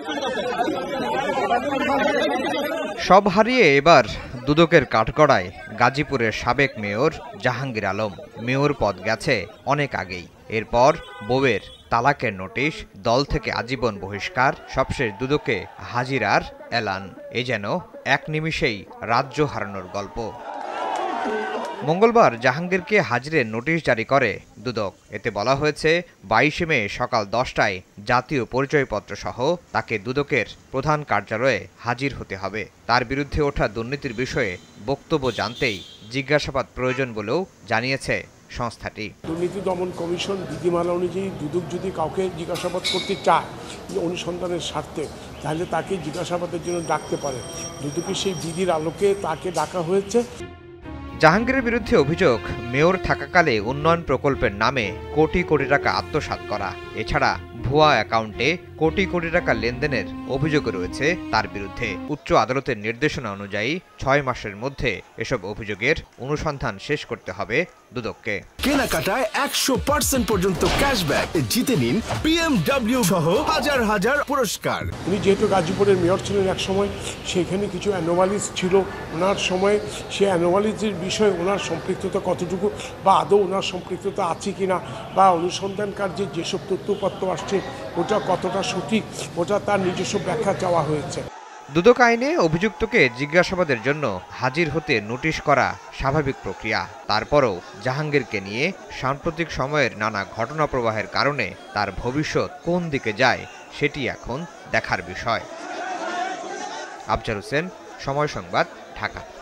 সব হারিয়ে এবার দুদকের কাঠগড়ায় গাজীপুরের সাবেক মেয়র জাহাঙ্গীর আলম। মেয়র পদ গেছে অনেক আগেই। এরপর বউয়ের তালাকের নোটিশ, দল থেকে আজীবন বহিষ্কার, সবশেষ দুদকে হাজিরার এলান। এ যেন এক নিমিষেই রাজ্য হারানোর গল্প। মঙ্গলবার জাহাঙ্গীরকে হাজিরের নোটিশ জারি করে দুদক। এতে বলা হয়েছে 22 মে সকাল 10টায় জাতীয় পরিচয়পত্র সহ তাকে দুদকের প্রধান কার্যালয়ে হাজির হতে হবে। তার বিরুদ্ধে ওঠা দুর্নীতির বিষয়ে বক্তব্য জানতেই জিজ্ঞাসাবাদ প্রয়োজন বলেও জানিয়েছে সংস্থাটি। দুর্নীতি দমন কমিশন বিধিমালা অনুযায়ী দুদক যদি কাউকে জিজ্ঞাসাবাদ করতে চায় অনুসন্ধানের স্বার্থে, তাহলে তাকে জিজ্ঞাসাবাদের জন্য ডাকতে পারে। দুদকের সেই বিধির আলোকে তাকে ডাকা হয়েছে। জাহাঙ্গীরের বিরুদ্ধে অভিযোগ, মেয়র থাকাকালে উন্নয়ন প্রকল্পের নামে কোটি কোটি টাকা আত্মসাৎ করা। এছাড়া ভুয়া অ্যাকাউন্টে কোটি কোটি টাকা লেনদেনের অভিযোগ রয়েছে তার বিরুদ্ধে। উচ্চ আদালতের নির্দেশনা অনুযায়ী 6 মাসের মধ্যে এসব অভিযোগের অনুসন্ধান শেষ করতে হবে দুদককে। কেনাকাটায় 100% পর্যন্ত ক্যাশব্যাক জিতে নিন BMW সহ হাজার হাজার পুরস্কার। উনি যেহেতু গাজীপুরের মেয়র ছিলেন এক সময়, সেখানে কিছু অ্যানোমালিস ছিল ওনার সময়ে। সেই অ্যানোমালিসের বিষয়ে ওনার সম্পৃক্ততা কতটুকু, বা আদৌ ওনার সম্পৃক্ততা আছে কিনা, বা অনুসন্ধান কার্যে যেসব তথ্যপত্র আসছে ওটা কতটা সঠিক, ওটা তার নিজস্ব ব্যাখ্যা চাওয়া হয়েছে। দুদক আইনে অভিযুক্তকে জিজ্ঞাসাবাদের জন্য হাজির হতে নোটিশ করা স্বাভাবিক প্রক্রিয়া। তারপরও জাহাঙ্গীরকে নিয়ে সাম্প্রতিক সময়ের নানা ঘটনা প্রবাহের কারণে তার ভবিষ্যৎ কোন দিকে যায় সেটি এখন দেখার বিষয়। আফজাল হোসেন, সময় সংবাদ, ঢাকা।